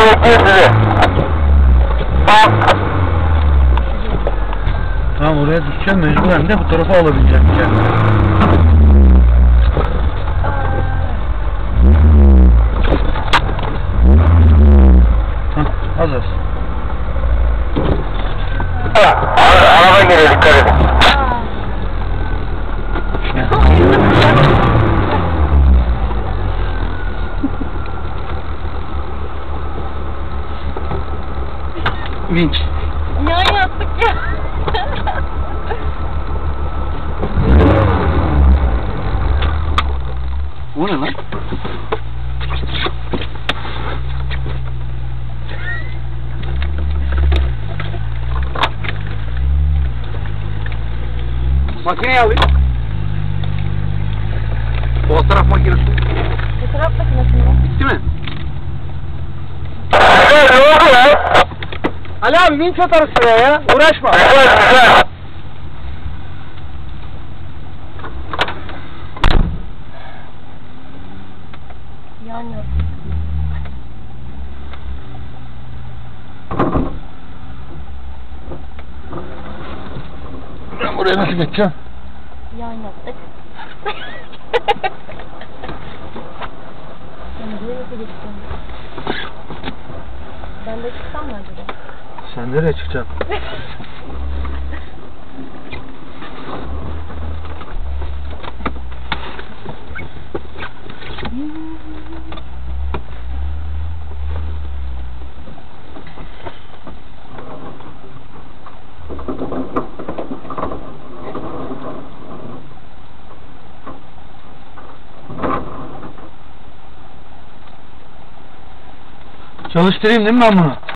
bekliyor sizi. Tamam, oraya düşeceğim mecburen de bu tarafa alabileceğim kendimi. Az az. Araba geliyor, dikkat edin. Vinç. Yan yattık ya. O ne lan? Makineyi alayım. Fotoğraf makinesi. Fotoğraf makinesi mi? Bitti mi? Ne oldu ya? Ali abi vinç atarız şuraya ya. Uğraşma. Güzel. Yan yattık. Ben buraya nasıl geçeceğim? Yan yattık. Ben buraya nasıl geçeceğim? Ben de çıksam mı acaba? Sen nereye çıkacaksın? Çalıştırayım değil mi ben bunu?